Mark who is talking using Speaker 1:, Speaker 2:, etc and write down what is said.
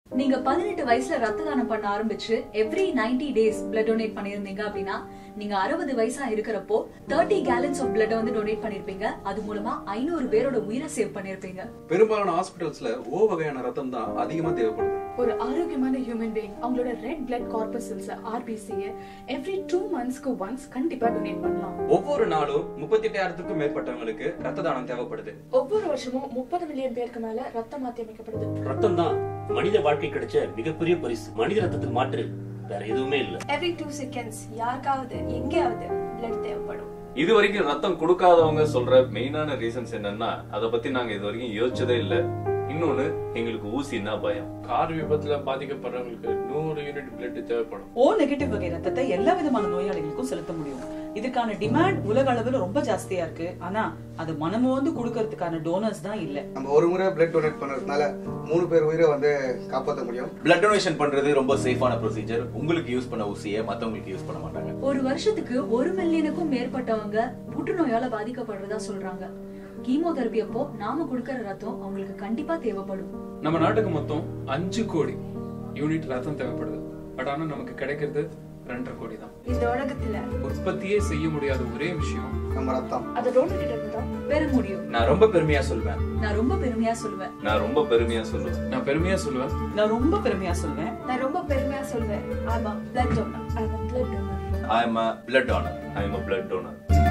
Speaker 1: நீங்க 18 வயசுல ரத்த தானம் பண்ண ஆரம்பிச்சு எவ்ரி 90 days blood donate பண்ணிருந்தீங்க அப்படின்னா நீங்க 60 வயசா இருக்கிறப்போ 30 gallons of blood வந்து டொனேட் பண்ணிருப்பீங்க. அது மூலமா 500 பேரோட உயிரை சேவ் பண்ணிருப்பீங்க.
Speaker 2: பெரும்பாலான ஹாஸ்பிடல்ஸ்ல ஓ வகையான ரத்தம் தான் அதிகமா தேவைப்படுது.
Speaker 3: ஒரு ஆரோக்கியமான ஹியூமன் பீயிங் அவங்களோட red blood corpuscles RBC every 2 monthsக்கு ஒன்ஸ் கண்டிப்பா டொனேட் பண்ணலாம்.
Speaker 4: ஒவ்வொரு நாளும் 38,000க்கும் மேற்பட்டவங்களுக்கு ரத்த தானம் தேவைப்படுது.
Speaker 3: ஒவ்வொரு வருஷமும் 30 மில்லியன் பேருக்கு மேல ரத்தம் மாத்தி அமைக்கப்படுது.
Speaker 5: ரத்தம் தான் மனித வாழ்க்கை கிடைச்ச மிகப்பெரிய பரிசு. மனித ரத்தத்துக்கு மாற்று வேற எதுவுமே இல்ல.
Speaker 6: எவ்ரி 2 seconds யாருக்காவது எங்கேயாவது பிளட் தேவைப்படும்.
Speaker 7: இது வரைக்கும் ரத்தம் கொடுக்காதவங்க சொல்ற மெயினான ரீசன்ஸ் என்னன்னா அதை பத்தி நாங்க இது வரைக்கும் யோசிச்சதே இல்ல. இன்னொன்னு எங்களுக்கு ஊசின்னா பயம்.
Speaker 8: கார் விபத்துல பாதிக்கப்படுறவங்களுக்கு 100 யூனிட் பிளட் தேவைப்படும்.
Speaker 9: ஓ நெகட்டிவ் வகை ரத்தத்தை எல்லா விதமான நோயாளிகளுக்கும் செலுத்த முடியும். இதுக்கான டிமாண்ட் உலக அளவுல ரொம்ப ஜாஸ்தியா இருக்கு. ஆனா அது மனமு வந்து கொடுக்கறதுக்கான டோனர்ஸ் தான் இல்ல.
Speaker 10: நம்ம ஒரு முறை பிளட் டொனேட் பண்றதுனால 3 பேர் உயிரை வந்து காப்பாற்ற முடியும்.
Speaker 11: பிளட் டொனேஷன் பண்றது ரொம்ப சேஃபான ப்ரொசீஜர். உங்களுக்கு யூஸ் பண்ண ஊசியை மத்தவங்களுக்கு யூஸ் பண்ண மாட்டாங்க.
Speaker 1: ஒரு வருஷத்துக்கு 1 மில்லியனுக்கும் மேற்பட்டவங்க புற்றுநோயால பாதிக்கப்படுறதா சொல்றாங்க. கீமோதெரபி அப்போ நாம கொடுக்கற ரத்தம் அவங்களுக்கு கண்டிப்பா தேவைப்படும்.
Speaker 8: நம்ம நாட்டுக்கு மொத்தம் 5 கோடி யூனிட் ரத்தம் தேவைப்படுது. பட் ஆனா நமக்கு கிடைக்கிறது 2.5 கோடி தான்.
Speaker 6: இந்த உலகத்துல
Speaker 8: உற்பத்தியே செய்ய முடியாத ஒரே விஷயம்
Speaker 10: நம்ம ரத்தம்.
Speaker 3: அத டொனேட் கிட்ட
Speaker 1: பெற முடியும்.
Speaker 4: நான் ரொம்ப பெருமையா சொல்வேன்.
Speaker 1: நான் ரொம்ப பெருமையா சொல்வேன்.
Speaker 7: நான் ரொம்ப பெருமையா சொல்லுவேன்.
Speaker 8: நான் பெருமையா சொல்லுவேன்.
Speaker 9: நான் ரொம்ப பெருமையா சொல்வேன்.
Speaker 6: நான் ரொம்ப பெருமையா சொல்வேன். ஆமா, blood donor.
Speaker 3: I'm a blood donor.
Speaker 11: I am a blood donor.
Speaker 7: I am a blood donor.